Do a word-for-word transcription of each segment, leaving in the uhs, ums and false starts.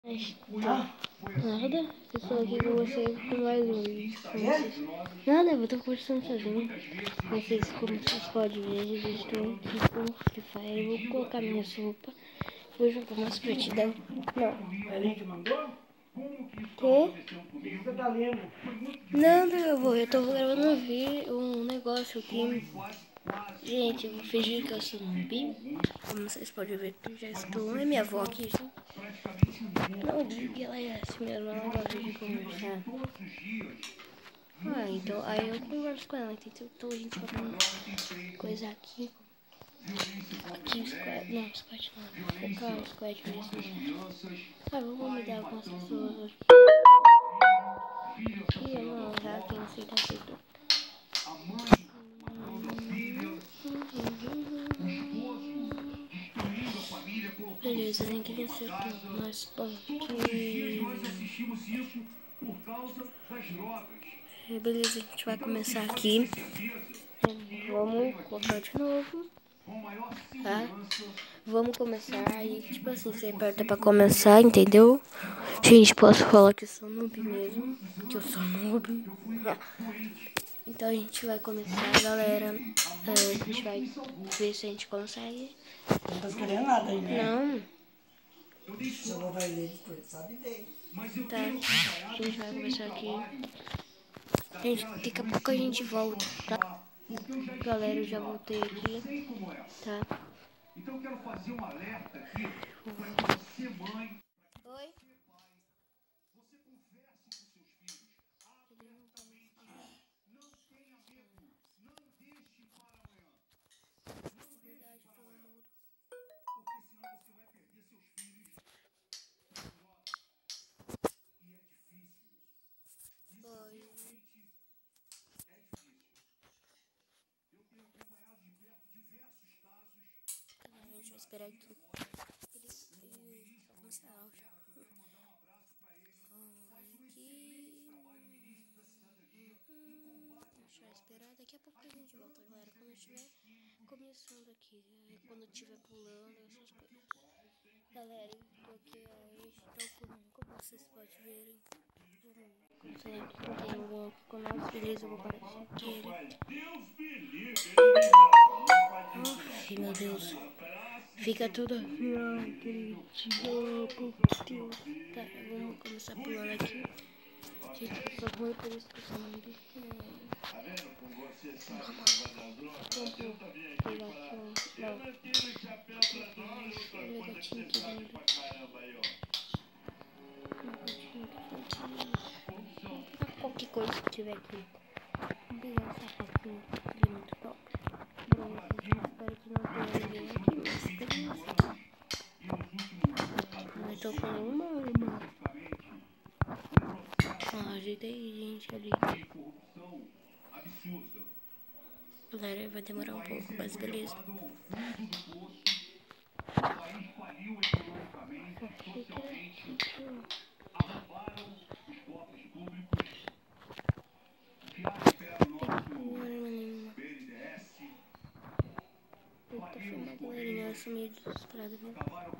Tá. Nada. Estou aqui com você com mais um vídeo. Vocês... Nada, eu tô conversando sozinho. Vocês, como vocês podem ver, eu estou aqui com o Free Fire. Eu vou colocar minha sopa. Vou jogar umas partidão. Não. A gente mandou? Que? Você tá lendo? Não, não, eu vou. Eu tô gravando um, vídeo, um negócio aqui. Gente, eu vou fingir que eu sou noob. Como vocês podem ver, eu já estou. É minha avó aqui, gente. Não ligue, ela é assim mesmo, ela gosta de conversar. Ah, então aí eu converso com ela, entendeu? Então a gente vai fazer coisa aqui. Aqui o squad, não, o squad não, vou focar o squad mesmo. Ah, vamos me dar algumas pessoas aqui. Aqui eu não, já quem aceita aceita. Beleza, ninguém acertou, mas porque... Beleza, a gente vai começar aqui. Vamos colocar de novo. Tá? Vamos começar aí, tipo assim, você aperta pra começar, entendeu? Gente, posso falar que eu sou noob mesmo, que eu sou noob. Então a gente vai começar, galera. É, a gente vai ver se a gente consegue. Não tá escrevendo nada aí, né? Não. Se eu vai ler depois, sabe ler. Tá, a gente vai começar aqui. Gente, daqui a pouco a gente volta, tá? Galera, eu já voltei aqui, tá? Então eu quero fazer um alerta aqui para você, mãe. Oi? Você converse com seus filhos abertamente. Não tenha medo. Não deixe para amanhã. Não deixe para amanhã. Porque senão você vai perder seus filhos. E é difícil isso. Isso Oi. realmente é difícil. Eu tenho acompanhado de perto diversos casos. A gente vai esperar aqui. Eles começaram já. Deixa eu esperar. Daqui a pouco a gente volta, galera. Quando estiver começando aqui, quando estiver pulando, essas coisas. Galera, eu coloquei aí. Então, como vocês podem verem, como se não tem ninguém aqui com nós, beleza? Eu vou parar aqui. Ai, meu Deus. Fica tudo assim, ai, queridinho, por Deus. Tá, vamos começar pulando aqui. Gente, eu sou ruim, por isso que eu sou muito pequeno. Vamos pegar aqui um... Não. Tem um gatinho aqui dentro. Um gatinho aqui dentro. Qualquer coisa que tiver aqui. Vamos pegar um sapatinho. Ele é muito top. Espero que não tenha ninguém aqui, mas tem isso. Não tô com nenhuma arma. Ah, ajeitei gente ali. Galera, vai demorar um pouco, mas beleza. Eita, foi uma galerinha, eu sou meio desesperada, viu?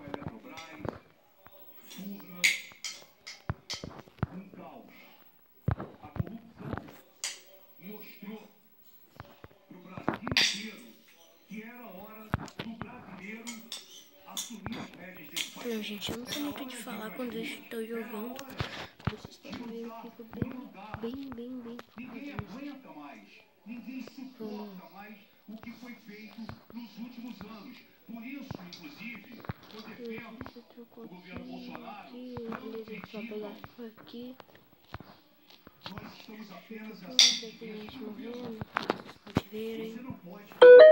Não, gente, eu não sou muito de falar quando eu estou jogando. Vocês podem ver, eu fico bem, bem, bem, bem Ninguém aguenta mais. Ninguém suporta mais o que foi feito nos últimos anos. Por isso, inclusive, eu defendo o governo Bolsonaro. Aqui. Nós estamos apenas a Tem gente morrendo, vocês podem ver aí. Você não pode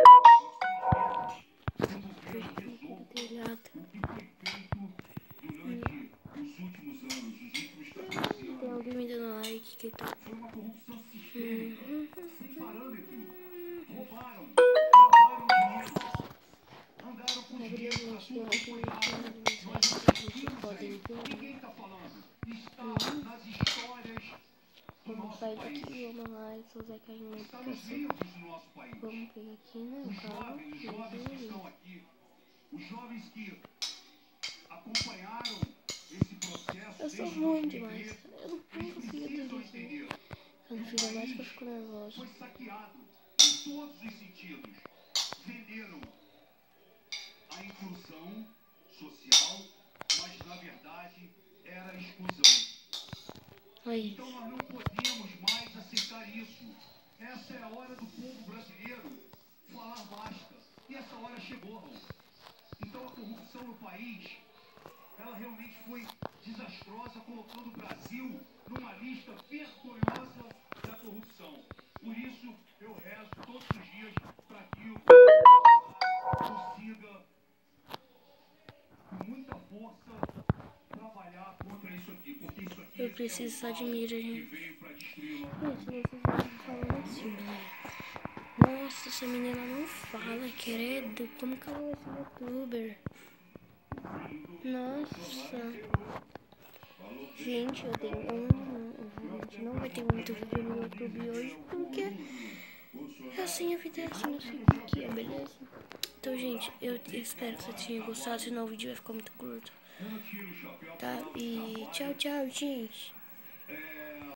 Telhado. durante os últimos anos, os últimos quatorze anos. Tem alguém me dando like que tá. Foi uma corrupção sistêmica, sem parâmetro. Roubaram, roubaram dinheiro. Andaram com dinheiro para tudo que foi dado. Nós assistimos aí. Ninguém está falando. Está nas histórias do Vamos nosso sair país. daqui, vamos lá, eu sou o Zé Carlinhos. Está nos livros do nosso país. Vamos pegar aqui, né? Os Calma. jovens, os jovens que estão aqui, os jovens que acompanharam esse processo. sou ruim demais. Eu não consigo dirigir. Eu não fico mais que eu fico nervosa. Foi saqueado em todos os sentidos. Venderam a inclusão social, mas na verdade era a exclusão. Aí. Então nós não podemos mais aceitar isso. Essa é a hora do povo brasileiro falar basta. E essa hora chegou, Raul. Então a corrupção no país, ela realmente foi desastrosa, colocando o Brasil numa lista vergonhosa da corrupção. Por isso eu rezo todos os dias para que o consiga, com muita força, trabalhar contra isso aqui. Porque isso aqui Eu preciso só de mira, que gente. veio para destruir o Gente, vocês vão falando assim, né? Nossa, essa menina não fala, querido. Como que ela vai ser youtuber? Nossa. Gente, eu tenho. Eu não, a gente não vai ter muito vídeo no YouTube hoje, porque assim a vida é assim, não sei o que é, beleza? Então, gente, eu espero que vocês tenham gostado, senão o vídeo vai ficar muito curto. Tá? E tchau, tchau, gente.